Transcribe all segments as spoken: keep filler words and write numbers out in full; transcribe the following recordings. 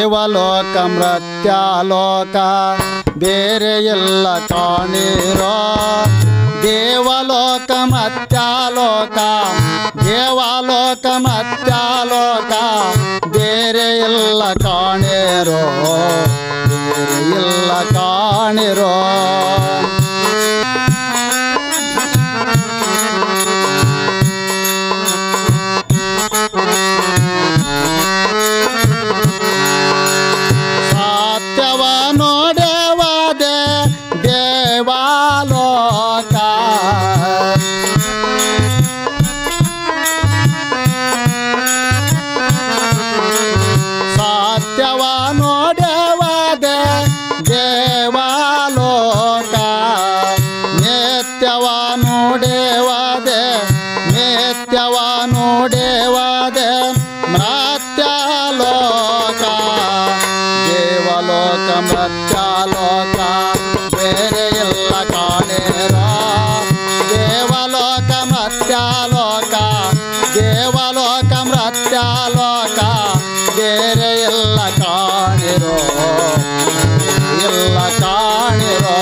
ದೇವಲೋಕ ಮೃತ್ಯಾಲೋಕ ಬೇರೆ ಎಲ್ಲ ಕಾಣಿರೋ ದೇವಲೋಕ ಮೃತ್ಯಾಲೋಕ ದೇವಲೋಕ ಮೃತ್ಯಾಲೋಕ ಬೇರೆ ಎಲ್ಲ ಕಾಣಿರೋ ಬೇರೆ ಎಲ್ಲ ಕಾಣಿರೋ ಮೃತ್ಯಾಲೋಕ ಬೇರೆ ಎಲ್ಲ ಕಾಣಿರೋ ದೇವಲೋಕ ಮೃತ್ಯಾಲೋಕ ದೇವಲೋಕ ಮೃತ್ಯಾಲೋಕ ಬೇರೆ ಎಲ್ಲ ಕಾಣಿರೋ ಎಲ್ಲ ಕಾಣಿರೋ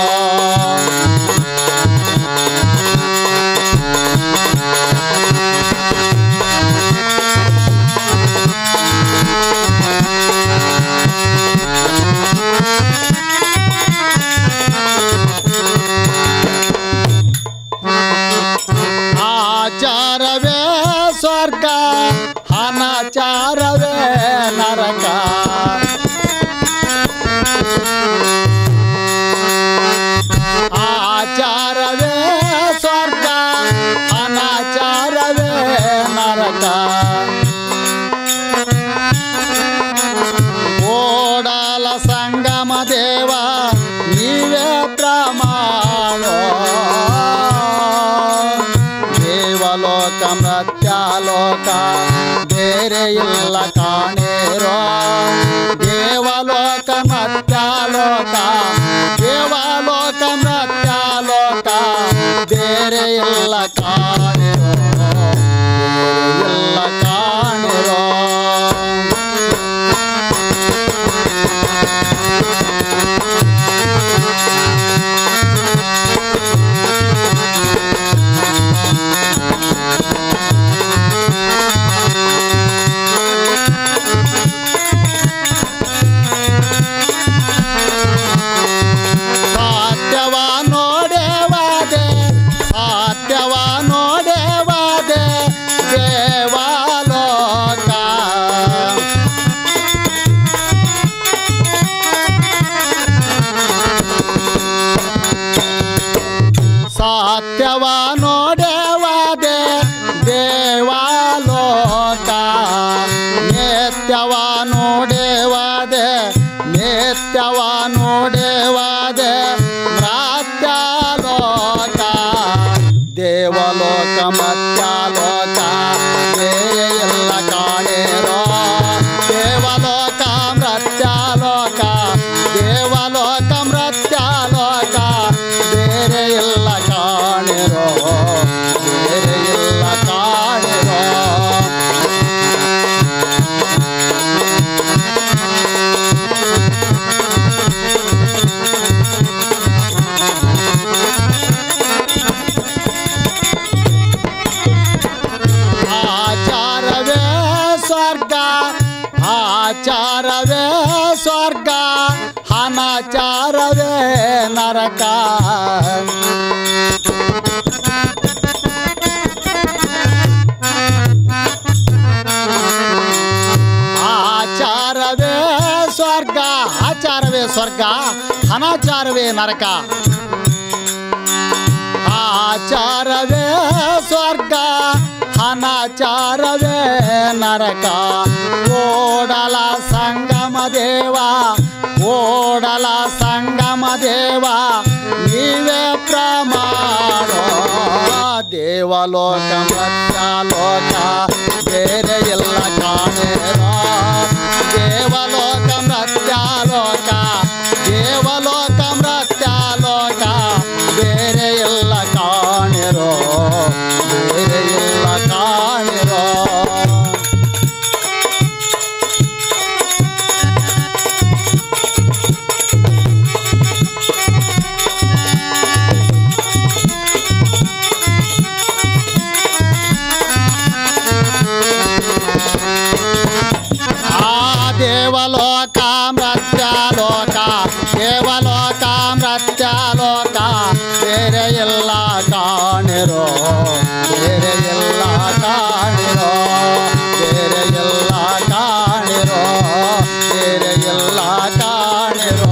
ಆಚಾರವೇ ಸ್ವರ್ಗ ಅನಾಚಾರವೇ ನರಕ ಆಚಾರವೇ ಸ್ವರ್ಗ ಅನಾಚಾರವೇ ನರಕ ಓಡಲ ಸಂಗಮ ದೇವ ನೀವೇ ಪ್ರಮಾಣೋ ದೇವಲೋಕ ಮೃತ್ಯಾಲೋಕ ಬೇರೆ ಎಲ್ಲ ಕಾಣಿರೋ ದೇವಲೋಕ ಮೃತ್ಯಾಲೋಕ ದೇವಲೋಕ ಮೃತ್ಯಾಲೋಕ ಬೇರೆ ಎಲ್ಲ ಕಾಣಿರೋ ಬೇರೆ ಎಲ್ಲ ಕಾಣಿರೋ ಸತ್ಯವ ನೋಡೆವಾದೆ ದೇವಾಲೋಕ ನಿತ್ಯವ ನೋಡೆವಾದೆ ನಿತ್ಯವ ನೋಡೆವಾದೆ ಮೃತ್ಯಾಲೋಕ ದೇವಲೋಕ ಮೃತ್ಯಾಲೋಕ ಬೇರೆ ಎಲ್ಲ ಕಾಣಿರೋ ದೇವಲೋಕ ಮೃತ್ಯಾಲೋಕ ದೇವಲೋಕ ಮೃತ್ಯಾಲೋಕ ಬೇರೆ ಎಲ್ಲ ಕಾಣಿರೋ ಬೇರೆ ಎಲ್ಲ ಕಾಣಿರೋ ಆಚಾರವೇ ಸ್ವರ್ಗ ಆಚಾರವೇ ಸ್ವರ್ಗ ಅನಾಚಾರವೇ ನರಕ ಆಚಾರವೇ ಸ್ವರ್ಗ ಆಚಾರವೇ ಸ್ವರ್ಗ ಅನಾಚಾರವೇ ನರಕ ಆಚಾರವೇ ಸ್ವರ್ಗ ಅನಾಚಾರವೇ ನರಕ ಓಡಲ ಸಂಗಮ ದೇವ ಓಡಲ ಸಂಗಮ ದೇವ ನೀವೇ ಪ್ರಮಾಣೋ ದೇವಲೋಕ ಮೃತ್ಯಾಲೋಕ ಬೇರೆ ಎಲ್ಲ ಕಾಣಿರೋ ದೇವಲೋಕ ಮೃತ್ಯಾಲೋಕ ದೇವಲೋಕ ಮೃತ್ಯಾಲೋಕ ಬೇರೆ ಎಲ್ಲ ಕಾಣಿರೋ ಬೇರೆ ಎಲ್ಲ ಕಾಣಿರೋ ಮೃತ್ಯಾಲೋಕ ಬೇರೆ ಎಲ್ಲ ಕಾಣಿರೋ ಬೇರೆ ಎಲ್ಲ ಕಾಣಿರೋ ಬೇರೆ ಎಲ್ಲ ಕಾಣಿರೋ ಬೇರೆ ಎಲ್ಲ ಕಾಣಿರೋ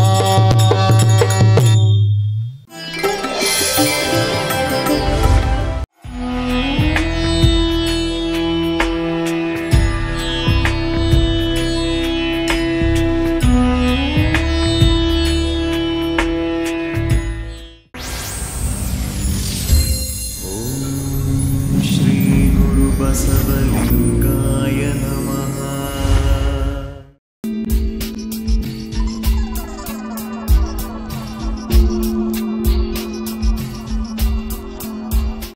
बसवलिंगाय नमः।